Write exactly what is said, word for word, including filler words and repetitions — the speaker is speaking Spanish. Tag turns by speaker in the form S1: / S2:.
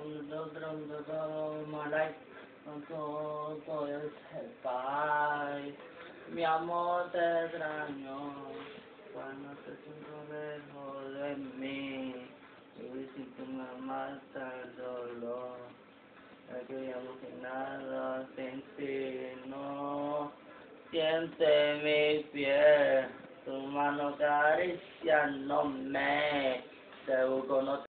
S1: Mi amor te extraño cuando te siento lejos de mí. Y si tú me mata el dolor, es que ya no sé nada sin ti, no. Siente mi piel, tu mano acariciándome, te busco no